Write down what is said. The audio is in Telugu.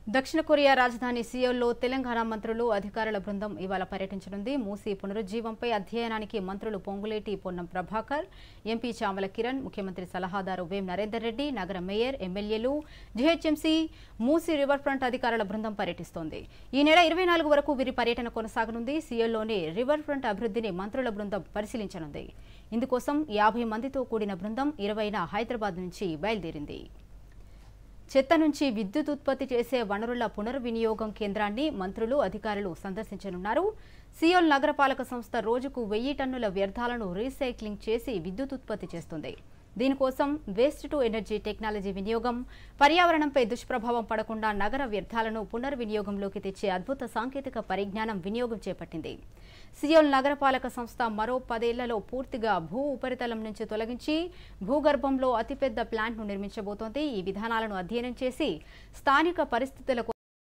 దక్షిణ కొరియా రాజధాని సియోల్లో తెలంగాణ మంత్రులు అధికారుల బృందం ఇవాళ పర్యటించనుంది. మూసీ పునరుజ్జీవంపై అధ్యయనానికి మంత్రులు పొంగులేటి పొన్నం ప్రభాకర్, ఎంపీ చామల కిరణ్, ముఖ్యమంత్రి సలహాదారు వేం నరేందర్ రెడ్డి, నగర మేయర్, ఎమ్మెల్యేలు, జీహెచ్ఎంసీ, మూసీ రివర్ ఫ్రంట్ అధికారుల బృందం పర్యటిస్తోంది. ఈ నెల 24 వరకు వీరి పర్యటన కొనసాగనుంది. సియోల్లోని రివర్ ఫ్రంట్ అభివృద్ధిని మంత్రుల బృందం పరిశీలించనుంది. ఇందుకోసం 50 మందితో కూడిన బృందం 20న హైదరాబాద్ నుంచి బయలుదేరింది. చెత్త నుంచి విద్యుత్ ఉత్పత్తి చేసే వనరుల పునర్వినియోగం కేంద్రాన్ని మంత్రులు, అధికారులు సందర్శించనున్నారు. సియోల్ నగరపాలక సంస్థ రోజుకు 1000 టన్నుల వ్యర్థాలను రీసైక్లింగ్ చేసి విద్యుత్ ఉత్పత్తి చేస్తుంది. దీనికోసం వేస్ట్ టు ఎనర్జీ టెక్నాలజీ వినియోగం, పర్యావరణంపై దుష్ప్రభావం పడకుండా నగర వ్యర్థాలను పునర్వినియోగంలోకి తెచ్చే అద్భుత సాంకేతిక పరిజ్ఞానం వినియోగం చేపట్టింది. సియోల్ నగరపాలక సంస్థ మరో 10 ఏళ్లలో పూర్తిగా భూ ఉపరితలం నుంచి తొలగించి భూగర్భంలో అతిపెద్ద ప్లాంట్ను నిర్మించబోతోంది. ఈ విధానాలను అధ్యయనం చేసి స్థానిక పరిస్థితులకు